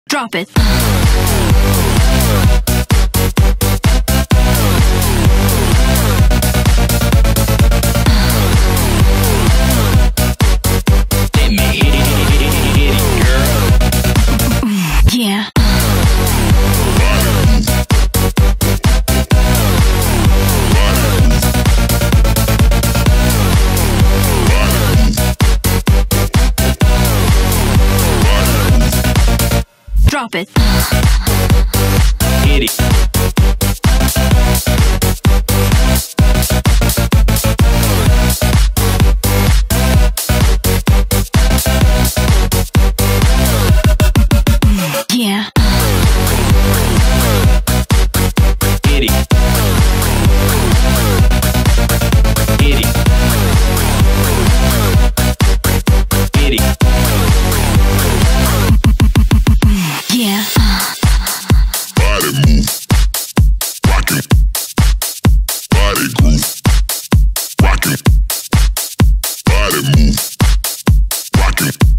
Drop it. Let me hit it, girl. Yeah. Drop it. Hit it. Yeah. Hit it. Hit it. Hit it. Yeah. Body move, rockin'. Body groove, rockin'. Body move, rockin'.